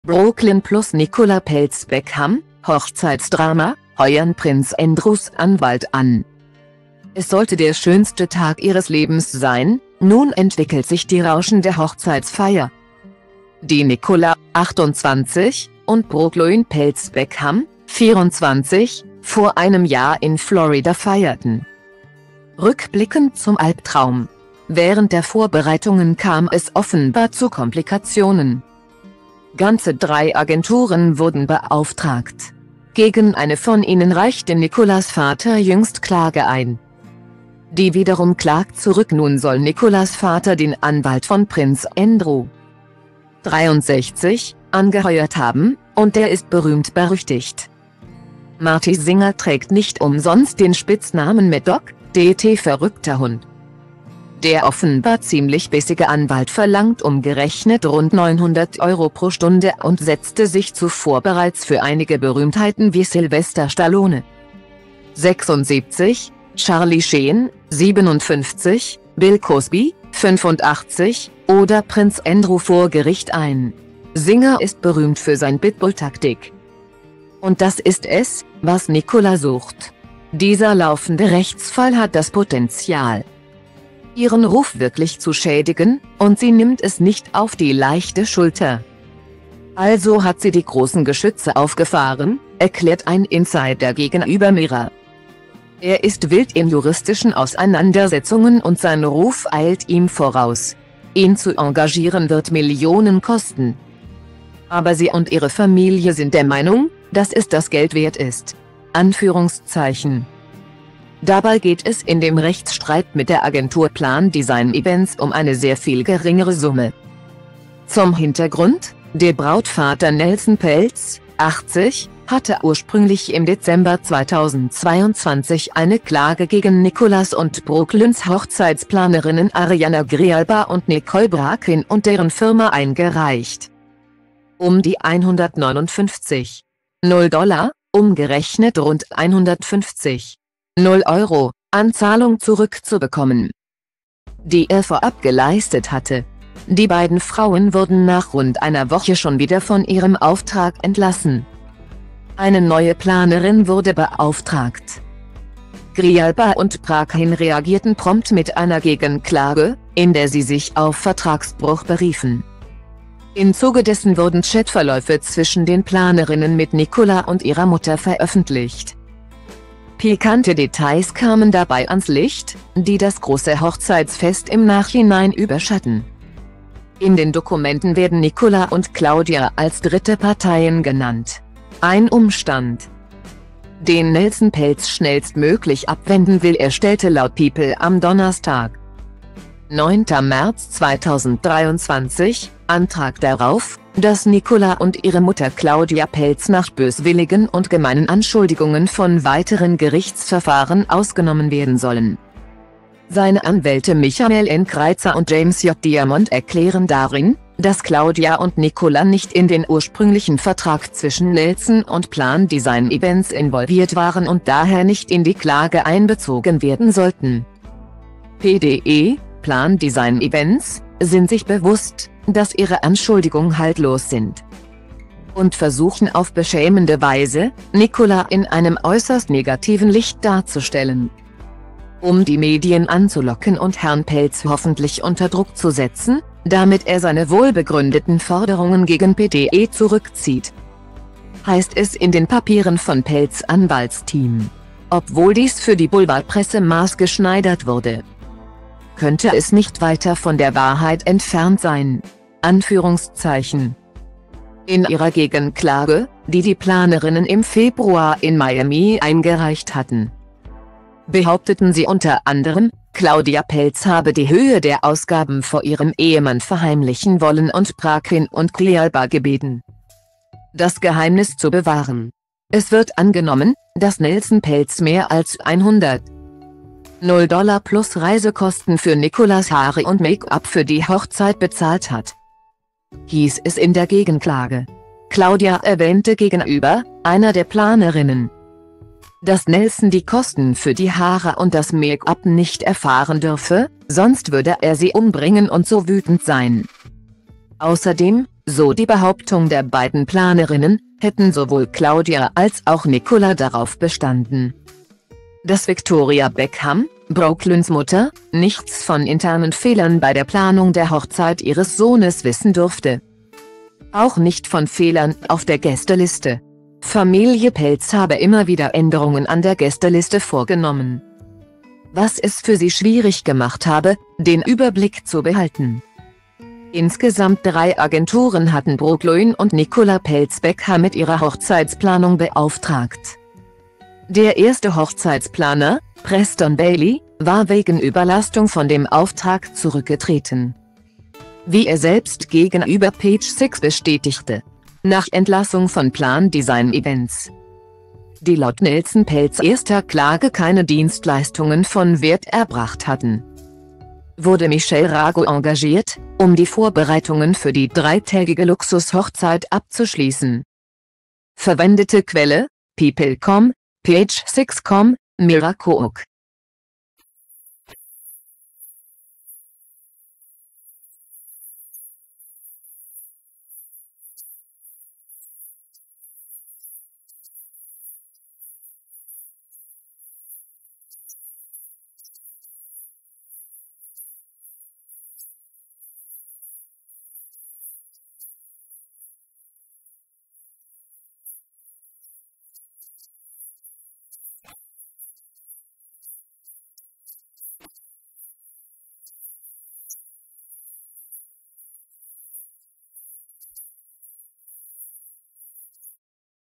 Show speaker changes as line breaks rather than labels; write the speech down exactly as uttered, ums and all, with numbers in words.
Brooklyn plus Nicola Peltz Beckham, Hochzeitsdrama, heuern Prinz Andrews Anwalt an. Es sollte der schönste Tag ihres Lebens sein, nun entwickelt sich die rauschende Hochzeitsfeier. Die Nicola, achtundzwanzig, und Brooklyn Peltz Beckham, vierundzwanzig, vor einem Jahr in Florida feierten. Rückblickend zum Albtraum. Während der Vorbereitungen kam es offenbar zu Komplikationen. Ganze drei Agenturen wurden beauftragt. Gegen eine von ihnen reichte Nicolas Vater jüngst Klage ein. Die wiederum klagt zurück. Nun soll Nicolas Vater den Anwalt von Prinz Andrew, dreiundsechzig, angeheuert haben, und der ist berühmt-berüchtigt. Marty Singer trägt nicht umsonst den Spitznamen Mad Dog, D T verrückter Hund. Der offenbar ziemlich bissige Anwalt verlangt umgerechnet rund neunhundert Euro pro Stunde und setzte sich zuvor bereits für einige Berühmtheiten wie Sylvester Stallone, sechsundsiebzig, Charlie Sheen, siebenundfünfzig, Bill Cosby, fünfundachtzig, oder Prinz Andrew vor Gericht ein. Singer ist berühmt für sein Pitbull-Taktik. Und das ist es, was Nicola sucht. Dieser laufende Rechtsfall hat das Potenzial, ihren Ruf wirklich zu schädigen, und sie nimmt es nicht auf die leichte Schulter. Also hat sie die großen Geschütze aufgefahren, erklärt ein Insider gegenüber Mirror. Er ist wild in juristischen Auseinandersetzungen und sein Ruf eilt ihm voraus. Ihn zu engagieren wird Millionen kosten. Aber sie und ihre Familie sind der Meinung, dass es das Geld wert ist. Anführungszeichen. Dabei geht es in dem Rechtsstreit mit der Agentur Plan Design Events um eine sehr viel geringere Summe. Zum Hintergrund: Der Brautvater Nelson Peltz, achtzig, hatte ursprünglich im Dezember zweitausendzweiundzwanzig eine Klage gegen Nicolas und Brooklyns Hochzeitsplanerinnen Ariana Grijalba und Nicole Brakin und deren Firma eingereicht. Um die hundertneunundfünfzig Komma null Dollar, umgerechnet rund hundertfünfzig Komma null Euro, an Zahlung zurückzubekommen, die er vorab geleistet hatte. Die beiden Frauen wurden nach rund einer Woche schon wieder von ihrem Auftrag entlassen. Eine neue Planerin wurde beauftragt. Grijalba und Brakin reagierten prompt mit einer Gegenklage, in der sie sich auf Vertragsbruch beriefen. Im Zuge dessen wurden Chatverläufe zwischen den Planerinnen mit Nicola und ihrer Mutter veröffentlicht. Pikante Details kamen dabei ans Licht, die das große Hochzeitsfest im Nachhinein überschatten. In den Dokumenten werden Nicola und Claudia als dritte Parteien genannt. Ein Umstand, den Nelson Peltz schnellstmöglich abwenden will. Er stellte laut People am Donnerstag, neunten März zweitausenddreiundzwanzig, Antrag darauf, dass Nicola und ihre Mutter Claudia Peltz nach böswilligen und gemeinen Anschuldigungen von weiteren Gerichtsverfahren ausgenommen werden sollen. Seine Anwälte Michael N. Kreizer und James J. Diamond erklären darin, dass Claudia und Nicola nicht in den ursprünglichen Vertrag zwischen Nelson und Plan Design Events involviert waren und daher nicht in die Klage einbezogen werden sollten. P D E, Plan Design Events, sind sich bewusst, dass ihre Anschuldigungen haltlos sind, und versuchen auf beschämende Weise, Nicola in einem äußerst negativen Licht darzustellen, um die Medien anzulocken und Herrn Peltz hoffentlich unter Druck zu setzen, damit er seine wohlbegründeten Forderungen gegen P D E zurückzieht, heißt es in den Papieren von Peltz' Anwaltsteam. Obwohl dies für die Boulevardpresse maßgeschneidert wurde, könnte es nicht weiter von der Wahrheit entfernt sein. Anführungszeichen. In ihrer Gegenklage, die die Planerinnen im Februar in Miami eingereicht hatten, behaupteten sie unter anderem, Claudia Peltz habe die Höhe der Ausgaben vor ihrem Ehemann verheimlichen wollen und Brakin und Grijalba gebeten, das Geheimnis zu bewahren. Es wird angenommen, dass Nelson Peltz mehr als hundert Komma null Dollar plus Reisekosten für Nicolas Haare und Make-up für die Hochzeit bezahlt hat, hieß es in der Gegenklage. Claudia erwähnte gegenüber einer der Planerinnen, dass Nelson die Kosten für die Haare und das Make-up nicht erfahren dürfe, sonst würde er sie umbringen und so wütend sein. Außerdem So die Behauptung der beiden Planerinnen, hätten sowohl Claudia als auch Nicola darauf bestanden, dass Victoria Beckham, Brooklyns Mutter, nichts von internen Fehlern bei der Planung der Hochzeit ihres Sohnes wissen durfte. Auch nicht von Fehlern auf der Gästeliste. Familie Peltz habe immer wieder Änderungen an der Gästeliste vorgenommen, was es für sie schwierig gemacht habe, den Überblick zu behalten. Insgesamt drei Agenturen hatten Brooklyn und Nicola Peltz Beckham mit ihrer Hochzeitsplanung beauftragt. Der erste Hochzeitsplaner, Preston Bailey, war wegen Überlastung von dem Auftrag zurückgetreten. Wie er selbst gegenüber Page Six bestätigte. Nach Entlassung von Plan Design Events, die laut Nelson Peltz erster Klage keine Dienstleistungen von Wert erbracht hatten, wurde Michelle Rago engagiert, um die Vorbereitungen für die dreitägige Luxushochzeit abzuschließen. Verwendete Quelle: People Punkt com, Page Six Punkt com, Mira Cook.